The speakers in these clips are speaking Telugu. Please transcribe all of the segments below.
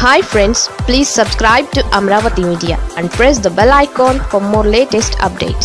Hi friends, please subscribe to Amaravathi Media and press the bell icon for more latest updates.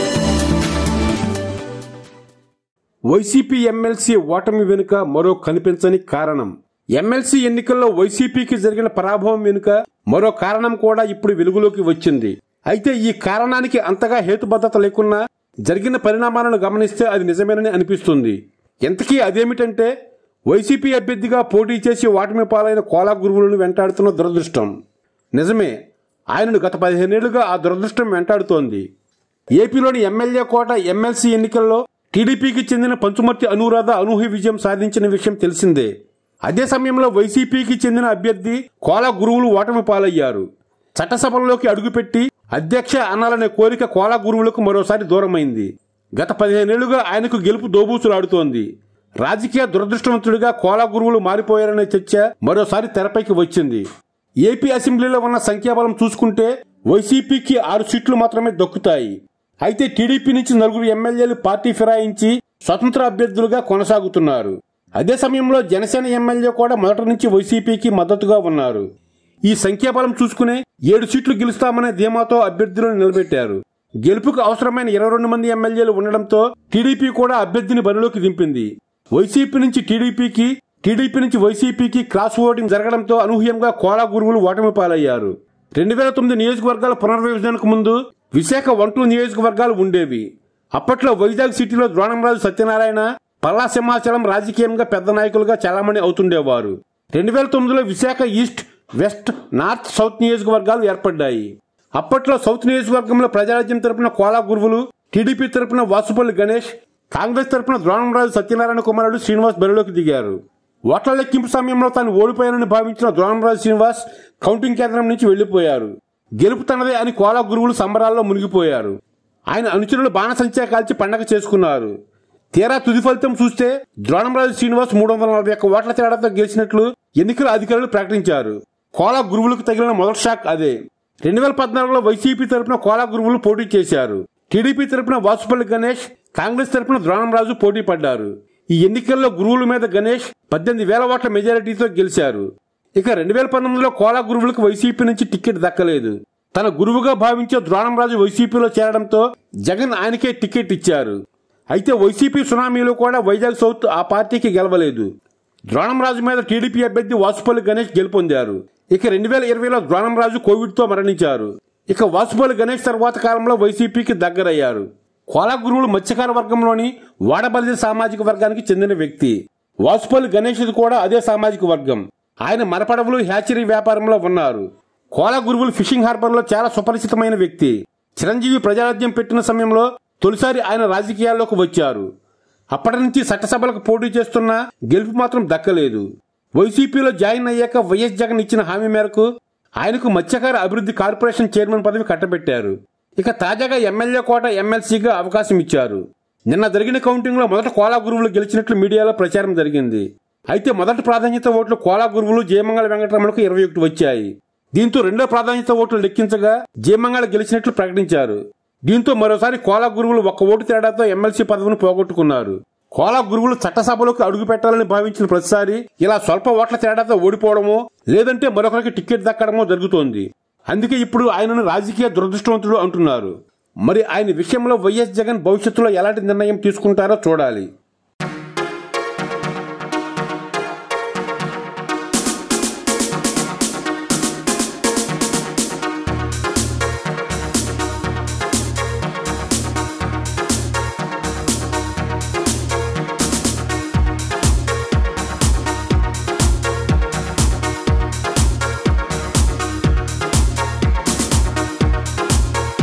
YCP MLC ఓటమి వెనుక మరో కనిపించని కారణం. MLC ఎన్నికల్లో YCPకి జరిగిన పరాభవం వెనుక మరో కారణం కూడా ఇప్పుడు వెలుగులోకి వచ్చింది. అయితే ఈ కారణానికి అంతగా హేతుబద్ధత లేకున్నా జరిగిన పరిణామాలను గమనిస్తే అది నిజమేనని అనిపిస్తుంది. ఎంతకీ అదేమిటంటే YCP అభ్యర్థిగా పోటీ చేసి ఓటమి పాలైన కోలా గురువులను వెంటాడుతున్న దురదృష్టం. నిజమే, ఆయనను గత 15 ఏళ్లుగా ఆ దురదృష్టం వెంటాడుతోంది. ఏపీలోని MLA కోట MLC ఎన్నికల్లో టీడీపీకి చెందిన పంచుమర్తి అనురాధ అనూహ్య విజయం సాధించిన విషయం తెలిసిందే. అదే సమయంలో YCPకి చెందిన అభ్యర్థి కోలా గురువులు ఓటమి పాలయ్యారు. చట్టసభల్లోకి అడుగుపెట్టి అధ్యక్ష అనాలనే కోరిక కోలా గురువులకు మరోసారి దూరమైంది. గత 15 ఏళ్లుగా ఆయనకు గెలుపు దోబూచులాడుతోంది. రాజకీయ దురదృష్టవంతుడిగా కోలా గురువులు మారిపోయారనే చర్చ మరోసారి తెరపైకి వచ్చింది. ఏపీ అసెంబ్లీలో ఉన్న సంఖ్యాబలం చూసుకుంటే YCPకి 6 సీట్లు మాత్రమే దక్కుతాయి. అయితే టీడీపీ నుంచి 4 ఎమ్మెల్యేలు పార్టీ ఫిరాయించి స్వతంత్ర అభ్యర్థులుగా కొనసాగుతున్నారు. అదే సమయంలో జనసేన ఎమ్మెల్యే కూడా మొదటి నుంచి YCPకి మద్దతుగా ఉన్నారు. ఈ సంఖ్యాబలం చూసుకునే 7 సీట్లు గెలుస్తామనే ధీమాతో అభ్యర్థులను నిలబెట్టారు. గెలుపుకు అవసరమైన 22 మంది ఎమ్మెల్యేలు ఉండడంతో టీడీపీ కూడా అభ్యర్థిని బరిలోకి దింపింది. వైసీపీ నుంచి టీడీపీ నుంచి YCPకి క్రాస్ ఓటింగ్ జరగడంతో అనూహ్యంగా కోలా గురువులు ఓటమి పాలయ్యారు. 2009 నియోజకవర్గాల పునర్విభజనకు ముందు విశాఖ 1-2 నియోజకవర్గాలు ఉండేవి. అప్పట్లో వైజాగ్ సిటీలో ద్రోణంరాజు సత్యనారాయణ, పల్లా సింహాచలం రాజకీయంగా పెద్ద నాయకులుగా చాలామంది అవుతుండేవారు. 2009లో Visakha east, west, north, south నియోజకవర్గాలు ఏర్పడ్డాయి. అప్పట్లో సౌత్ నియోజకవర్గంలో ప్రజారాజ్యం తరపున కోలా గురువులు, టీడీపీ తరపున వాసుపల్లి గణేష్, కాంగ్రెస్ తరపున ద్రోణంరాజు సత్యనారాయణ కుమారుడు శ్రీనివాస్ బరిలోకి దిగారు. ఓట్ల లెక్కింపు సమయంలో తాను ఓడిపోయానని భావించిన ద్రోణంరాజు శ్రీనివాస్ కౌంటింగ్ కేంద్రం నుంచి వెళ్లిపోయారు. గెలుపు తనదే అని కోలా గురువులు సంబరాల్లో మునిగిపోయారు. ఆయన అనుచరులు బాణసంచా కాల్చి పండగ చేసుకున్నారు. తీరా తుది ఫలితం చూస్తే ద్రోణంరాజు శ్రీనివాస్ 341 ఓట్ల తేడాతో గెలిచినట్లు ఎన్నికల అధికారులు ప్రకటించారు. కోలా గురువులకు తగిలిన మొదటి షాక్ అదే. 2014లో YCP తరపున కోలా గురువులు పోటీ చేశారు. టీడీపీ తరపున వాసుపల్లి గణేష్, కాంగ్రెస్ తరపున ద్రోణంరాజు పోటీ పడ్డారు. ఈ ఎన్నికల్లో గురువుల మీద గణేష్ 18,000 ఓట్ల మెజారిటీతో గెలిచారు. ఇక 2019లో కోలా గురువులకు YCP నుంచి టికెట్ దక్కలేదు. తన గురువుగా భావించే ద్రోణంరాజు YCPలో చేరడంతో జగన్ ఆయనకే టికెట్ ఇచ్చారు. అయితే YCP సునామీలో కూడా వైజాగ్ సౌత్ ఆ పార్టీకి గెలవలేదు. ద్రోణంరాజు మీద టీడీపీ అభ్యర్థి వాసుపల్లి గణేష్ గెలుపొందారు. ఇక 2020లో ద్రోణంరాజు కోవిడ్తో మరణించారు. ఇక వాసుపల్లి గణేష్ తర్వాత కాలంలో YCPకి దగ్గరయ్యారు. కోలా గురువులు మత్స్యకార వర్గంలోని వాడబల్లి సామాజిక వర్గానికి చెందిన వ్యక్తి. వాసుపల్లి గణేష్ కూడా అదే సామాజిక వర్గం. ఆయన మరపడవలు, హ్యాచరీ వ్యాపారంలో ఉన్నారు. కోలా గురువులు ఫిషింగ్ హార్బర్లో చాలా సుపరిచితమైన వ్యక్తి. చిరంజీవి ప్రజారాజ్యం పెట్టిన సమయంలో తొలిసారి ఆయన రాజకీయాల్లోకి వచ్చారు. అప్పటి నుంచి చట్టసభలకు పోటీ చేస్తున్నా గెలుపు మాత్రం దక్కలేదు. YCPలో జాయిన్ అయ్యాక వైఎస్ జగన్ ఇచ్చిన హామీ మేరకు ఆయనకు మత్స్యకార అభివృద్ధి కార్పొరేషన్ చైర్మన్ పదవి కట్టబెట్టారు. ఇక తాజాగా MLA కోట MLCగా అవకాశం ఇచ్చారు. నిన్న జరిగిన కౌంటింగ్ లో మొదట కోలా గురువులు గెలిచినట్లు మీడియాలో ప్రచారం జరిగింది. అయితే మొదటి ప్రాధాన్యత ఓట్లు కోలా గురువులు జయమంగళ వెంకటరమణకు 21 వచ్చాయి. దీంతో రెండో ప్రాధాన్యత ఓట్లు లెక్కించగా జయమంగళ గెలిచినట్లు ప్రకటించారు. దీంతో మరోసారి కోలా గురువులు 1 ఓటు తేడాతో MLC పదవిని పోగొట్టుకున్నారు. కోలా గురువులు చట్టసభలోకి అడుగు పెట్టాలని భావించిన ప్రతిసారి ఇలా స్వల్ప ఓట్ల తేడాతో ఓడిపోవడమో లేదంటే మరొకరికి టికెట్ దక్కడమో జరుగుతోంది. అందుకే ఇప్పుడు ఆయనను రాజకీయ దురదృష్టవంతుడు అంటున్నారు. మరి ఆయన విషయంలో వైఎస్ జగన్ భవిష్యత్తులో ఎలాంటి నిర్ణయం తీసుకుంటారో చూడాలి.